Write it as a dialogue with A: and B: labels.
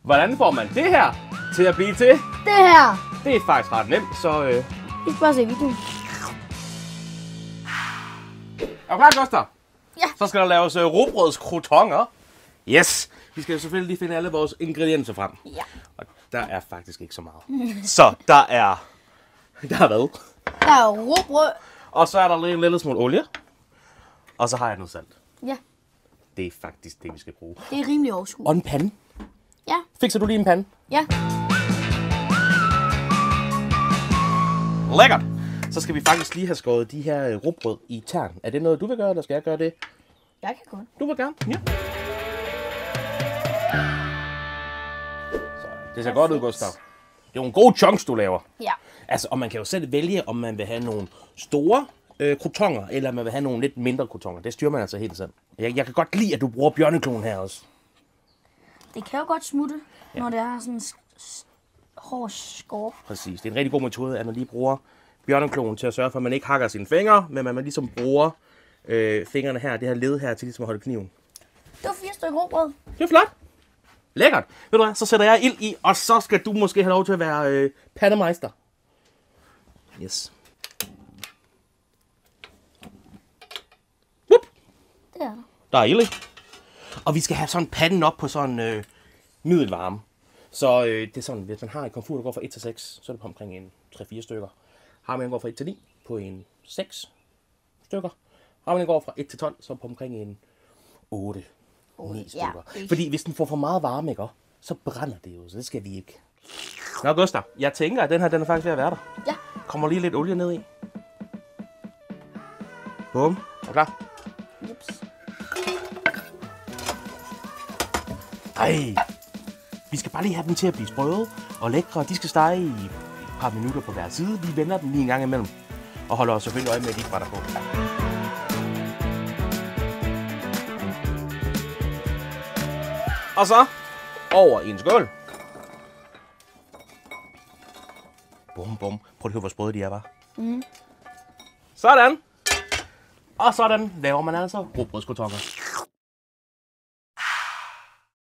A: Hvordan får man det her til at blive til?
B: Det her.
A: Det er faktisk ret nemt, så...
B: Vi skal bare se videoen.
A: Er du klar, Gustav?
B: Ja.
A: Så skal der laves rugbrødskrotonger. Yes! Vi skal selvfølgelig lige finde alle vores ingredienser frem.
B: Ja.
A: Og der er faktisk ikke så meget. Så der er hvad?
B: Der er rugbrød.
A: Og så er der lige en lille smule olie. Og så har jeg noget salt.
B: Ja.
A: Det er faktisk det, vi skal bruge.
B: Det er rimelig overskueligt.
A: Og en pande.
B: Ja.
A: Fikser du lige en pande?
B: Ja.
A: Lækkert! Så skal vi faktisk lige have skåret de her rugbrød i tern. Er det noget, du vil gøre, eller skal jeg gøre det?
B: Jeg kan godt.
A: Du vil gerne? Ja. Så, det ser godt ud, Gustav. Det er nogle gode chunks, du laver.
B: Ja.
A: Altså, og man kan jo selv vælge, om man vil have nogle store krotonger, eller man vil have nogle lidt mindre krotonger. Det styrer man altså helt selv. Jeg kan godt lide, at du bruger bjørnekloen her også.
B: Det kan jo godt smutte, når det er sådan en hård skorp.
A: Præcis. Det er en rigtig god metode, at man lige bruger bjørnekloen til at sørge for, at man ikke hakker sine fingre, men at man ligesom bruger fingrene her, det her led her, til ligesom at holde kniven.
B: Det var 4 stykker rugbrød.
A: Det er flot. Lækkert. Ved du hvad, så sætter jeg ild i, og så skal du måske have lov til at være pandemeister. Yes. Whoop.
B: Det er der.
A: Der er ild i. Og vi skal have sådan panden op på sådan middelvarme. Så det er sådan, hvis man har et komfur, der går fra 1 til 6, så er det på omkring en 3-4 stykker. Har man en går fra 1 til 9, på en 6 stykker. Har man en går fra 1 til 12, så på omkring en 8. 9 stykker. Ja, fordi hvis den får for meget varme, ikke, så brænder det jo, så det skal vi ikke. Nå, Gustav, jeg tænker, at den her den er faktisk ved at være der.
B: Ja.
A: Kommer lige lidt olie ned i. Bum. Er du klar?
B: Jeps.
A: Ej. Vi skal bare lige have dem til at blive sprøde og lækre. De skal stege i et par minutter på hver side. Vi vender dem lige en gang imellem. Og holder os selvfølgelig øje med, at de ikke brænder på. Og så over i en skål. Bum, bum. Prøv at høre, hvor sprøde de er, var. Sådan. Og sådan laver man altså rugbrødskrotonger.